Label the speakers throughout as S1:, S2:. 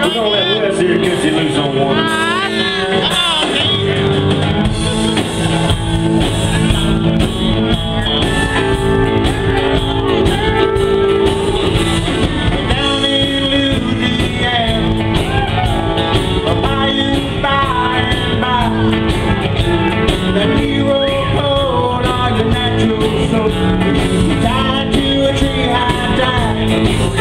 S1: We're gonna let Wes here catch you loose on one.
S2: Down in Louisiana, a bayou by and by, the hero code are the natural soap, tied to a tree high die.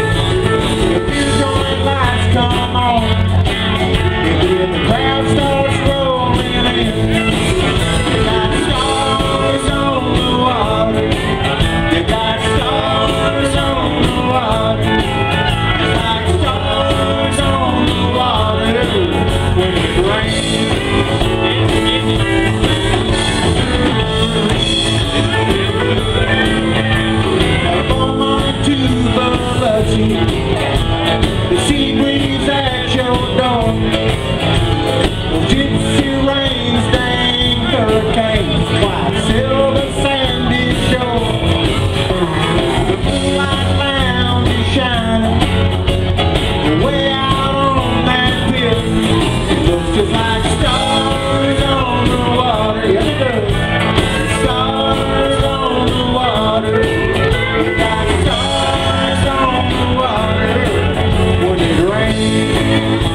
S2: Come on, and the crowd starts rolling in. You got stars on the water. You got stars on the water. Just like stars on the water when it rains. California to Biloxi. The sea breeze at your door. Gypsy rains, dang hurricanes, white silver sandy shore. The moonlight lounge is shining way out on that pier. It looks just like stars on the water. Yes, it does. Stars on the water. You got stars on the water. When it rains.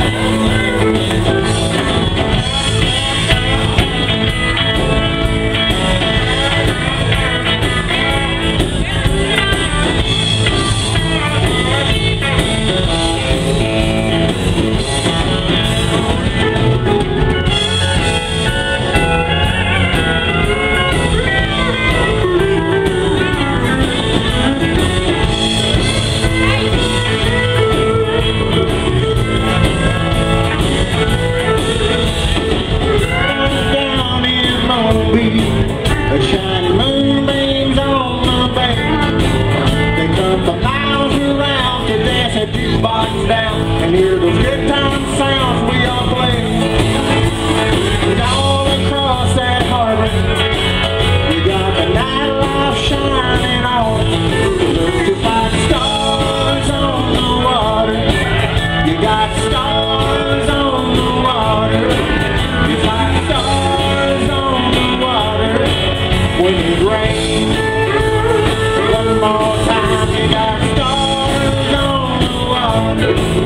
S2: A shiny moonbeams on the bay. They come for miles around to dance that jukebox down and hear those good time sounds we all play. And all across that harbor, we got the nightlife shining on. It looks just like stars on the water. You got stars on the water. It's like stars on the water. When it rains, one more time, you got stars on the water.